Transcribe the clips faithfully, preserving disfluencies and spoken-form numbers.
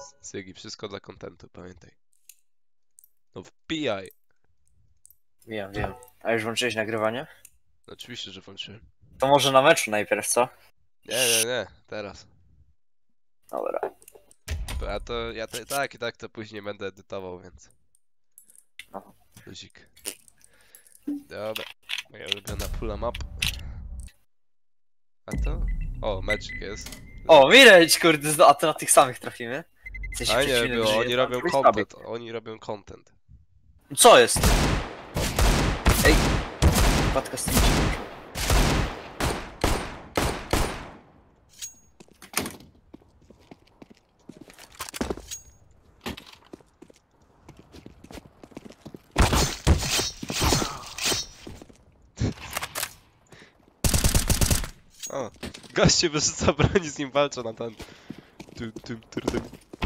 Sygi, wszystko dla kontentu, pamiętaj. No wbijaj. Wiem, wiem. A już włączyłeś nagrywanie? Oczywiście, że włączyłem. To może na meczu najpierw, co? Nie, nie, nie, teraz. Dobra. A to ja to, tak i tak to później będę edytował, więc. Aha. Luzik. Dobra. Moja ulubiona pula map. A to? O, Magic jest. O, Mireć, kurde, a to na tych samych trafimy? W sensie A nie, przeciwny było, żyje oni tam, robią który content, oni robią content. słaby. Co jest? Ej! Wpadka z tym się włączyła. O, goście wyrzuca broni, z nim walczą na ten. Tum, tum, tum, tum.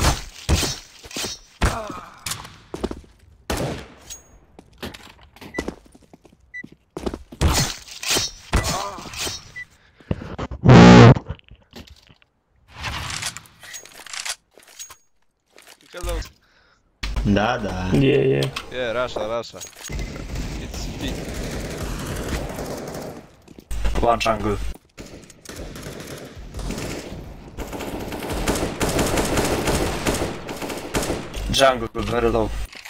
Hello. Да, да. Yeah, yeah. Yeah, Russia, Russia. It's speed. One jungle. Jungle, very low.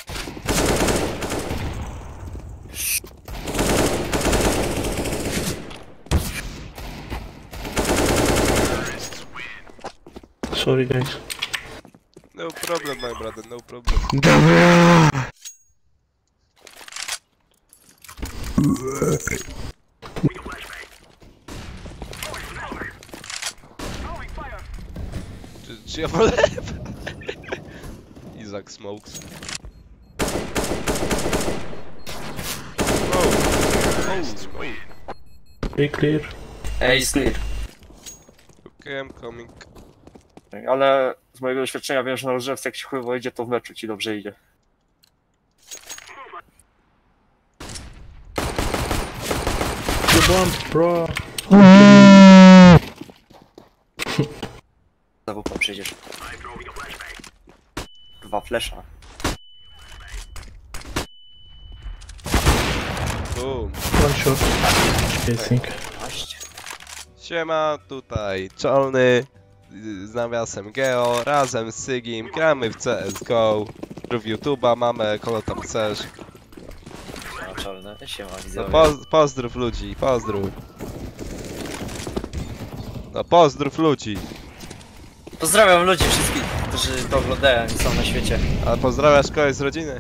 Sorry, guys. No problem, my brother, no problem. Czy, czy ja wolę? Izak smokes. Oh, oh, smoke. Be clear. Ej, jest clear. Okay, I'm coming. Ale z mojego doświadczenia wiem, że na rozgrzewce jak się chujowo idzie, to w meczu ci dobrze idzie. The bomb, bro. Znowu przyjdziesz. Dwa flesza. Boom. One shot. I think. Aście. Siema, tutaj Czolny z nawiasem Geo, razem z Sygim, gramy w C S G O. W YouTube'a mamy, kogo tam chcesz. Naczelne, siema No widzowie. poz pozdrów ludzi, pozdrów. No pozdrów ludzi. Pozdrawiam ludzi wszystkich, którzy to oglądają i są na świecie. A pozdrawiasz kogoś z rodziny?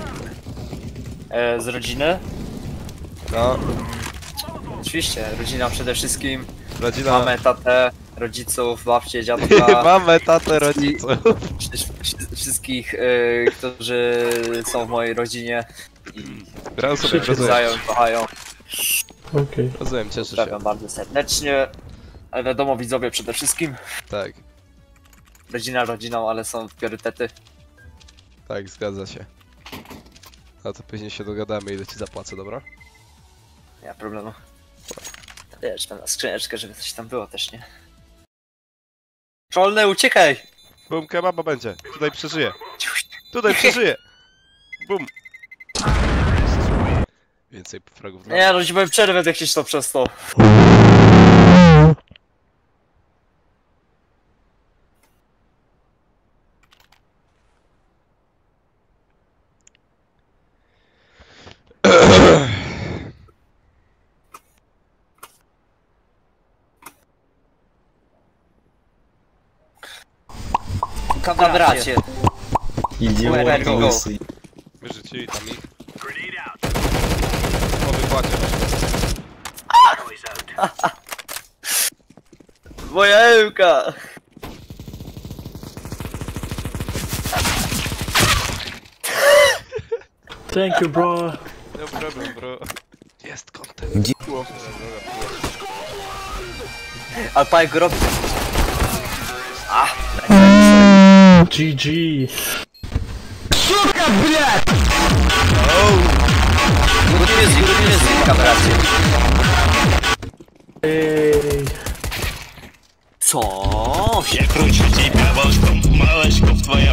E, z rodziny? No, Oczywiście, rodzina przede wszystkim. rodzina... Mamę, tatę, rodziców, babcię, dziadka. Mamę, tatę, rodziców. wszy- Wszystkich, e, którzy są w mojej rodzinie i Gram sobie, rozumiem, znają, kochają. Okay. rozumiem, cieszę się. Pozdrawiam bardzo serdecznie. Ale wiadomo, widzowie przede wszystkim. Tak, Rodzina rodziną, ale są priorytety. tak, zgadza się. A to później się dogadamy, ile ci zapłacę, dobra? Nie ma problemu. Wiesz, tam na skrzyneczkę, żeby coś tam było też, nie? Czolny, uciekaj! Bum, kebaba będzie. Tutaj przeżyję. Tutaj przeżyję. Bum. Więcej fragów dla Nie, rodzimy przerwę jakieś to przez to. Kamracie. Идиот Go. лысый. Wyrzucili tam ich. Po wypłacie. Moja Ełka! Thank you, bro. No problem, bro. Jest content. Ale paj go robi. Ah, G G. good music, good music, kamracie. Ej. Co? Я кручу тебя волчком, малышка в твоем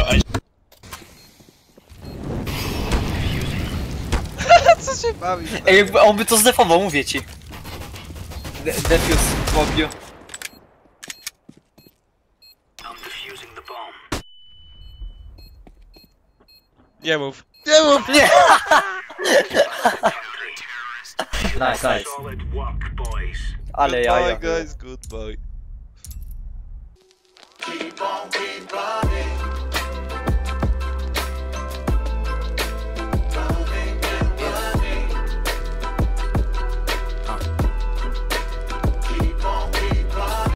bawisz. Ej, jakby on by to zdefował, mówię ci. De defuse mobiu. Nie mów. Nie mów! Nie! Nice, nice. Ale Good jaja. boy, guys, good boy. Keep on, keep running.